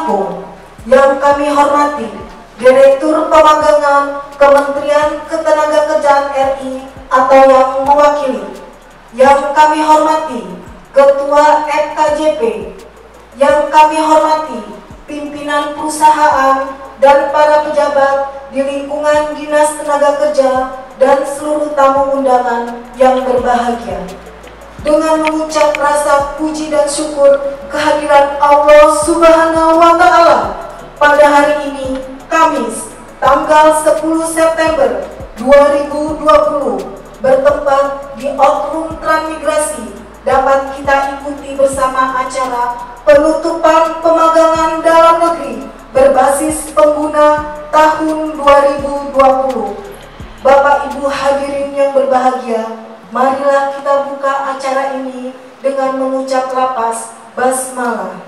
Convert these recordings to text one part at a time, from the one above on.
Lampung. Yang kami hormati Direktur Pemagangan Kementerian Ketenagakerjaan RI atau yang mewakili. Yang kami hormati Ketua FKJP. Yang kami hormati pimpinan perusahaan dan para pejabat di lingkungan Dinas Tenaga Kerja dan seluruh tamu undangan yang berbahagia. Dengan mengucap rasa puji dan syukur kehadiran Allah Subhanahu wa Ta'ala, pada hari ini, Kamis, tanggal 10 September 2020, bertempat di Outlook Transmigrasi, dapat kita ikuti bersama acara penutupan pemagangan dalam negeri berbasis pengguna tahun 2020. Bapak Ibu hadirin yang berbahagia, marilah kita buka acara ini dengan mengucap lapas basmalah.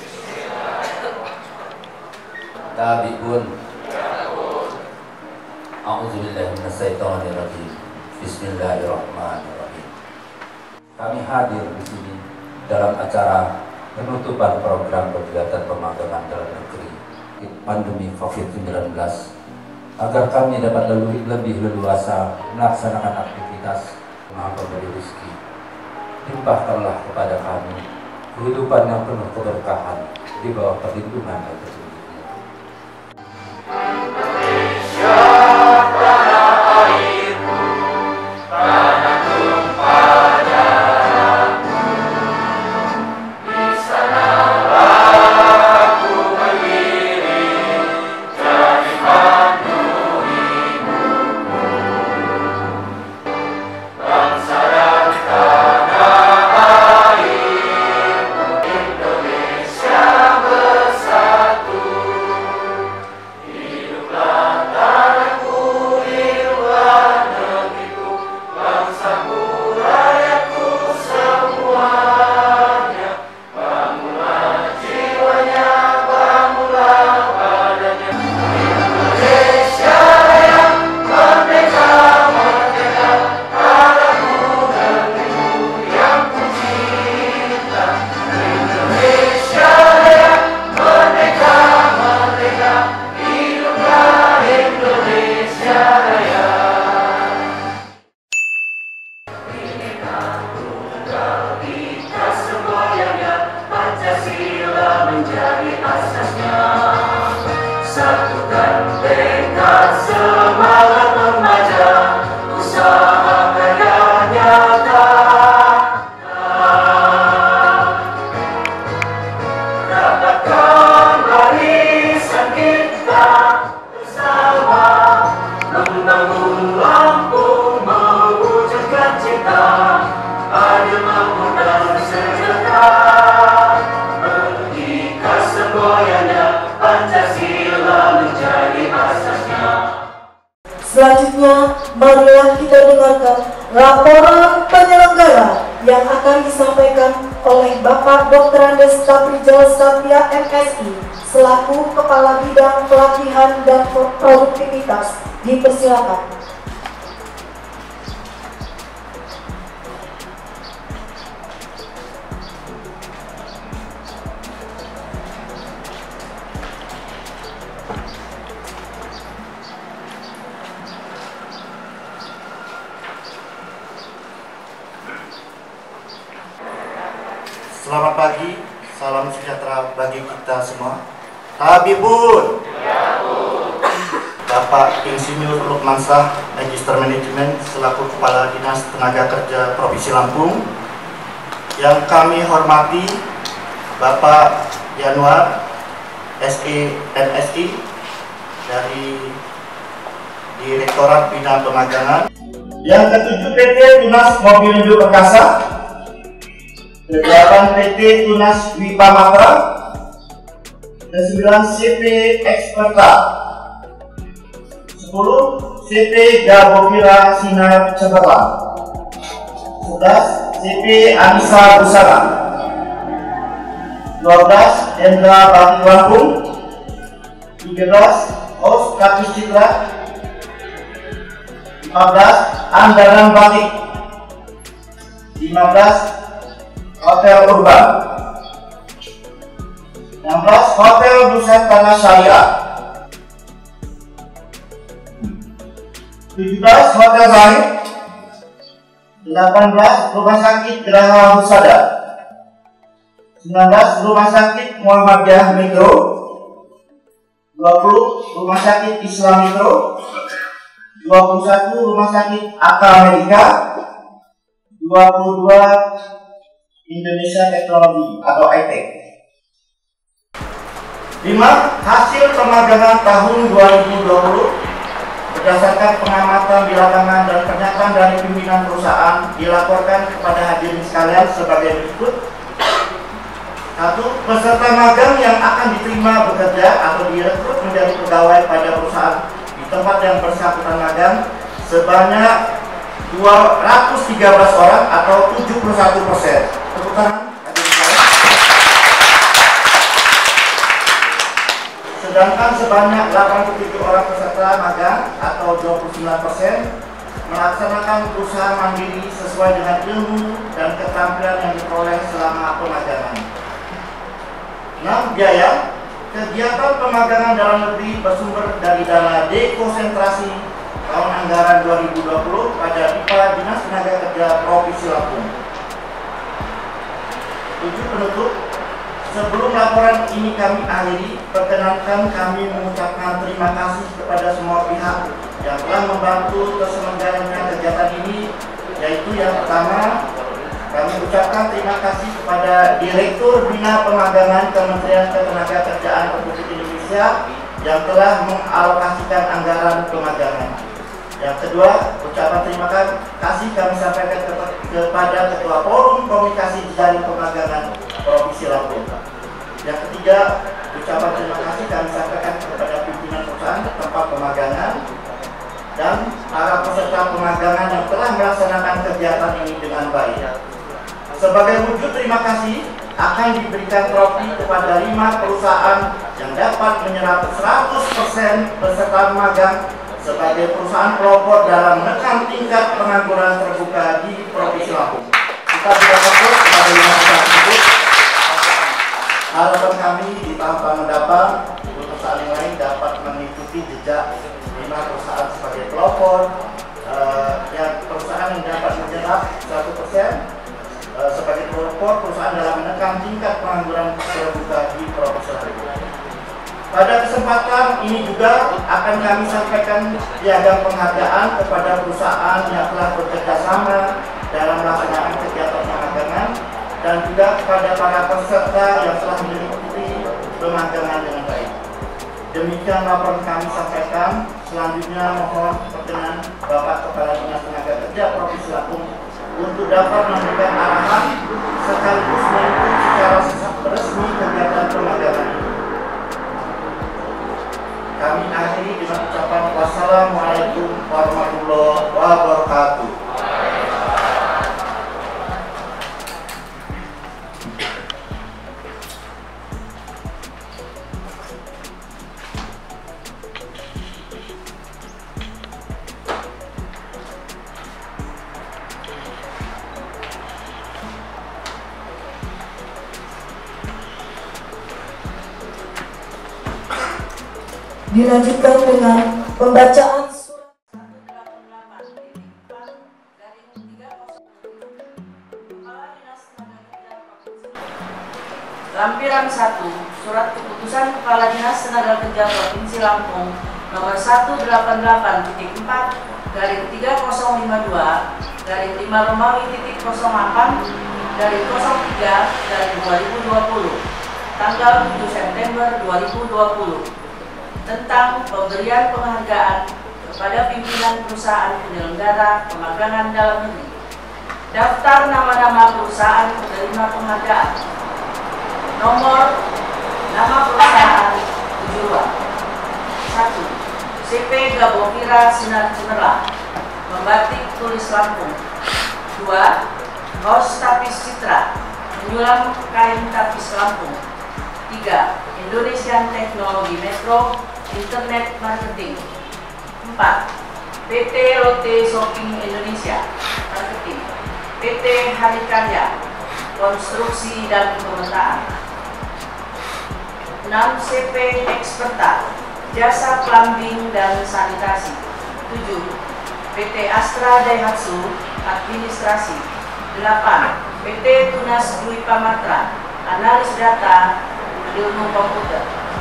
Tabi'un. A'udzubillahi minasyaitonirrajim. Bismillahirrahmanirrahim. Kami hadir di sini dalam acara penutupan program kegiatan pemagangan dalam negeri pandemi COVID-19 agar kami dapat lebih leluasa melaksanakan aktivitas Maha Pemberi Rezeki. Limpahkanlah kepada kami kehidupan yang penuh keberkahan di bawah perlindungan dan petunjuknya. Selanjutnya, marilah kita dengarkan laporan penyelenggara yang akan disampaikan oleh Bapak Dr. Andes Taprijal Satya MSI selaku Kepala Bidang Pelatihan dan Produktivitas. Dipersilakan. Selamat pagi, salam sejahtera bagi kita semua. Tabibun. Ya, Bu. Bapak Insinyur Lukmansyah, Magister Manajemen selaku Kepala Dinas Tenaga Kerja Provinsi Lampung. Yang kami hormati Bapak Januar, SE MSI dari Direktorat Bina Pemagangan. Yang ketujuh PT Tunas Mobilindo Perkasa. Ke-8 PT Tunas Wipa Matra. Ke-9 CP Experta. 10 CP Gabovira Sinar Cemerlang. 11 CP Anissa Busana. 12 Hendra Batik Lampung. 13 Os Kapis Citra. 14 Andalan Batik. 15 Hotel Urban. 16 16 Hotel Nusantara Syariah. 17 Hotel Zahid. 18 Rumah Sakit Geraha Husada. 19 Rumah Sakit Muhammadiyah Mikro. 20 Rumah Sakit Islam Mikro. 21 Rumah Sakit Aka Medika. 22 Indonesia Teknologi atau IT. 5. Hasil pemagangan tahun 2020 berdasarkan pengamatan di lapangan dan pernyataan dari pimpinan perusahaan dilaporkan kepada hadirin sekalian sebagai berikut. 1. Peserta magang yang akan diterima bekerja atau direkrut menjadi pegawai pada perusahaan di tempat yang bersangkutan magang sebanyak 213 orang atau 71%. Tepuk tangan. Sedangkan sebanyak 87 orang peserta magang atau 29% melaksanakan usaha mandiri sesuai dengan ilmu dan keterampilan yang diperoleh selama pemagangan. 6. Biaya. Kegiatan pemagangan dalam negeri bersumber dari dana dekonsentrasi tahun anggaran 2020 pada IPA Dinas Tenaga Kerja Provinsi Lampung. 7. Penutup. Sebelum laporan ini kami akhiri, perkenankan kami mengucapkan terima kasih kepada semua pihak yang telah membantu terselenggaranya kegiatan ini, yaitu yang pertama, kami ucapkan terima kasih kepada Direktur Bina Pemagangan Kementerian Ketenagakerjaan Republik Indonesia yang telah mengalokasikan anggaran pemagangan. Yang kedua, ucapan terima kasih kami sampaikan kepada Ketua Forum Komunikasi Jaring Pemagangan Provinsi Lampung. Yang ketiga, ucapan terima kasih kami sampaikan kepada pimpinan perusahaan tempat pemagangan dan para peserta pemagangan yang telah melaksanakan kegiatan ini dengan baik. Sebagai wujud terima kasih, akan diberikan trofi kepada 5 perusahaan yang dapat menyerap 100% peserta magang sebagai perusahaan pelopor dalam menekan tingkat pengangguran terbuka di Provinsi Lampung. Kita juga fokus kepada 5 perusahaan tersebut. Harapan kami di tahun mendatang perusahaan yang lain dapat mengikuti jejak 5 perusahaan sebagai pelopor, yang perusahaan yang dapat menyerap 1% sebagai pelopor perusahaan dalam menekan tingkat pengangguran terbuka di Provinsi Lampung. Pada kesempatan ini juga akan kami sampaikan piagam penghargaan kepada perusahaan yang telah bekerja sama dalam melaksanakan kegiatan pemagangan dan juga kepada para peserta yang telah mengikuti pemagangan dengan baik. Demikian laporan kami sampaikan. Selanjutnya mohon perkenan Bapak Kepala Dinas Tenaga Kerja Provinsi Lampung untuk dapat memberikan arahan sekaligus menutup secara resmi kegiatan pemagangan ini. Kami akhiri dengan ucapan wassalamualaikum warahmatullahi wabarakatuh. Dilanjutkan dengan pembacaan surat 188 dari 30 Kepala Dinas Tenaga Kerja Provinsi. Lampiran 1, Surat Keputusan Kepala Dinas Tenaga Kerja Provinsi Lampung nomor 188.4 garing 3052 garing 5 Romawi titik 08 garing 03 garing 2020 tanggal 7 September 2020 tentang pemberian penghargaan kepada pimpinan perusahaan penyelenggara pemagangan dalam negeri. Daftar nama-nama perusahaan penerima penghargaan. Nomor nama perusahaan tujuan. 1. CP Gabokira Sinar Cemerlang, Membatik Tulis Lampung. 2. Hos Tapis Citra, Menyulam Kain Tapis Lampung. 3. Indonesian Teknologi Metro, Internet Marketing. 4. PT Lotte Shopping Indonesia, Marketing. PT Harikarya, Konstruksi dan Pemetaan. 6. CP Experta, jasa plumbing dan sanitasi. 7. PT Astra Daihatsu, administrasi. 8. PT Tunas Dwi Pamatra, analis data, ilmu komputer.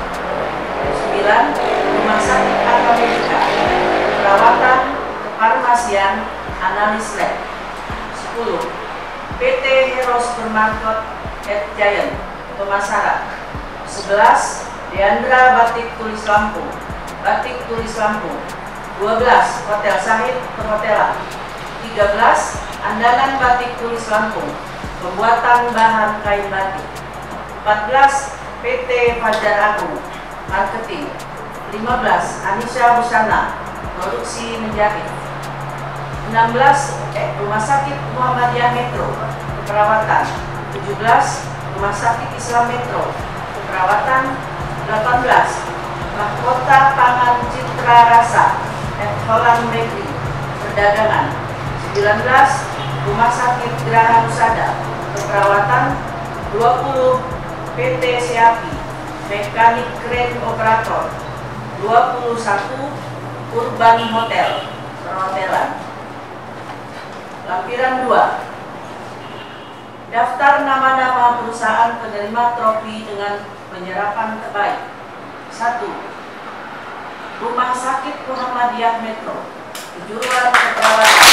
9. Rumah Sakit Akademika, perawatan, kefarmasian, analis lab. 10. PT Hero Supermarket Giant, pemasaran. 11. Deandra Batik Tulis Lampung, batik tulis Lampung. 12. Hotel Sahid, perhotelan. 13. Andalan Batik Tulis Lampung, pembuatan bahan kain batik. 14. PT Fajar Agung, marketing. 15. Anisha Busana, produksi menjahit. 16. Rumah Sakit Muhammadiyah Metro, keperawatan. 17. Rumah Sakit Islam Metro, keperawatan. 18. Mahkota Pangan Citra Rasa, Holland Bakery, perdagangan. 19. Rumah Sakit Geraha Husada, keperawatan. 20. PT Seapi, mekanik kren operator. 21. Urban Hotel, perhotelan. Lampiran 2. Daftar nama-nama perusahaan penerima trofi dengan penyerapan terbaik. 1. Rumah Sakit Muhammadiyah Metro, kejuruan keperawatan.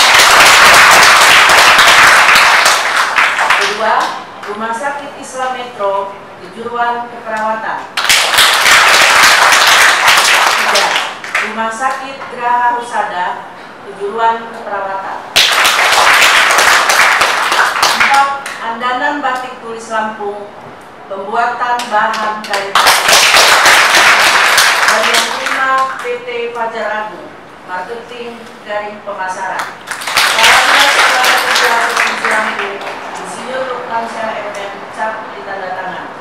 2. Rumah Sakit Islam Metro, kejuruan keperawatan. 3. Rumah Sakit Geraha Husada, kejuruan keperawatan. 4. Andalan Batik Tulis Lampung, pembuatan bahan kain batik. Bagian 5. PT Fajar Agung, marketing garing pemasaran. Insinyur Lukman Syah FM, cap ditanda tangan.